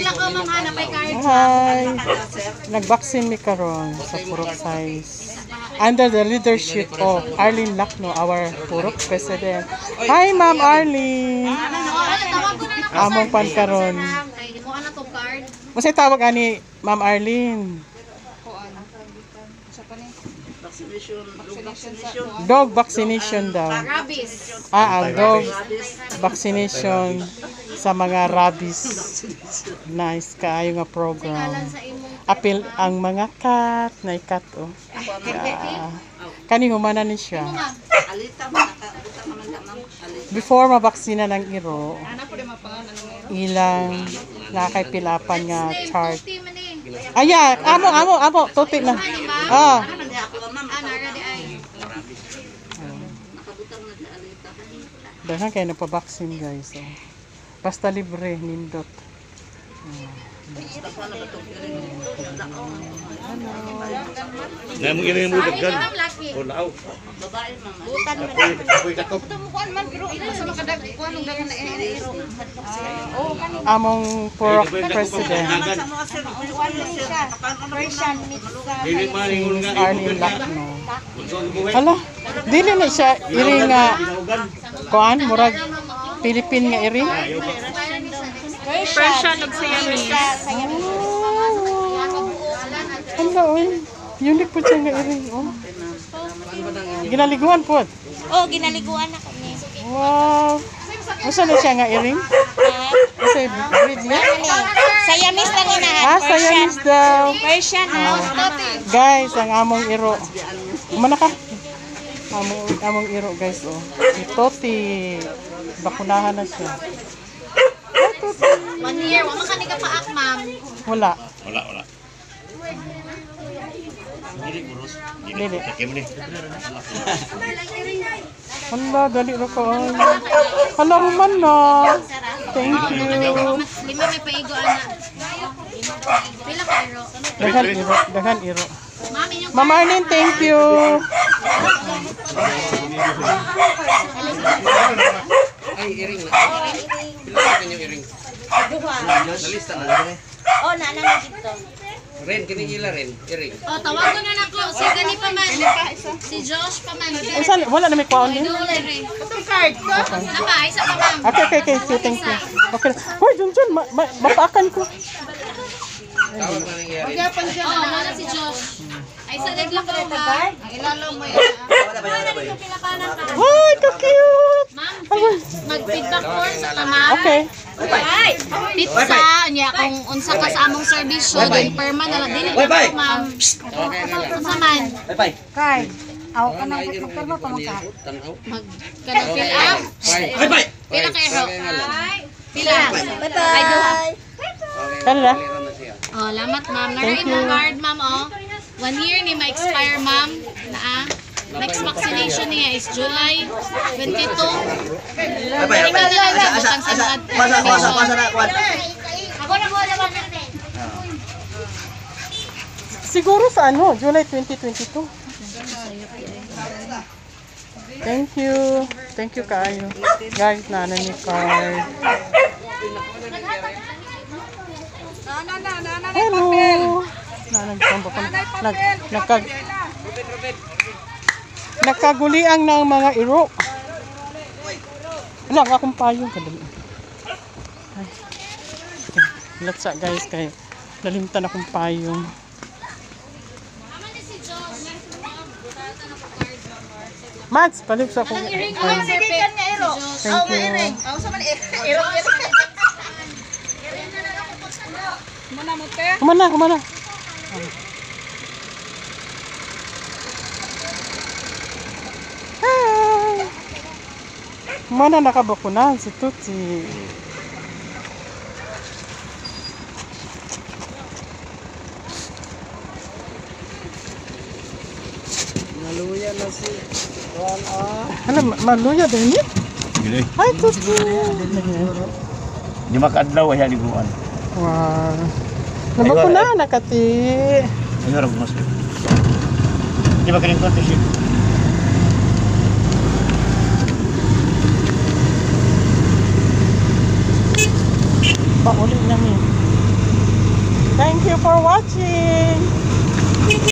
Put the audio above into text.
Naglakaw mamana may card. Hi! Nag-vaccine mi karon sa Purok Size. Under the leadership of Arlene Lacno, our Purok President. Hi, Ma'am Arlene! Among pan karon. Ay, mo ana to card. Masay tawag ani Ma'am Arlene. Dog vaccination daw. Rabies. Ang dog vaccination sa mga rabies. Nice kaayo nga program. Apil ang mga cat na cat oh. Kani humana ni siya. Before mabaksina ng iro, ilang nakaipilapan nga chart. Aya, amo, tuti na. Ah. Dahil kayo nagpa-vaccine guys. Oh. Basta libre, nindot. Nah, mungkin yang mudah kan? Oh, lau. Butan man. Tumukuan man pero sa makadagkuan ng dagan na iro. Among Purok President. Arlene Lacno. Hala, dili na siya iri nga kuan murag Philippine nga iri. Persian ug Siamese. Hala, oy. Unique po siya nga iri. Oh. Ginaliguan po. Oh, ginaliguan na kami. Wow. Masa na siya nga iri? Masa breed niya? Siamese lang ina. Siamese daw. Persian Guys, ang among iro. Umana ka? Among iro guys oh. Si Toti. Bakunahan na siya. 1 year, wa man kani ka paak, ma'am. Wala. Wala. Dili. Kim ni. Hala, dali na ka. Hala, man na. Thank you. Lima may paigo ana. Pila ka iro? Dahan iro. Ma'am, inyong Ma'am Arlene, thank you. Ay, iring na. Pilihan yung iring. Nalista na rin. Oh, nana na dito. Ren, kinigila rin. Iring. Oh, tawagan na nako si gani pa man. Si Josh pa man. Wala na may kwaon din? Itong card ko. Napa, isa pa ma'am. Okay. Thank you. Okay. Hoy, Jun, mapaakan ko. Tawag na nangyari. Oh, nana si Josh. Ay, sa naglang ko ha. Ang ilalong mo yan. Hoy, ka-cute. Ma'am, mag-feedback form sa tama. Okay. Ay, pizza niya kung unsa ka sa among serbisyo, din perma na lang. Dili na ma'am. Unsa man? Bye. Card. Aw ka nang magkarma pa maka. Tanaw. Mag-kanang fill up. Bye. Pila ka ero? Pila. Bye bye. Kala. Oh, lamat ma'am. Naray mo card ma'am oh. 1 year ni ma-expire ma'am. Naa. Next vaccination niya is July 22. Bye. Pasa na. Ako na mo naman. Siguro sa ano, July 2022. Thank you kaayo. Guys, nana ni card. Hello. Nagkaguliang ng mga iro. Wala nga akong payong kadali. Ay. Latsa guys kay nalimtan akong payong. Mads, palip sa akong Ring ko payong. sir nga ero. Thank you. Aw sa man ero. Kumana. Hi! Kumana nakabakunan si Tutsi. Naluya na si Juan. Ano, maluya din yun? Gini. Hi, Tutsi! Di makadlaw ay liguan. Wow. Nabakunan na kati. Ano ra mas? Di ba kanin ko tissue? Pauli namin. Thank you for watching.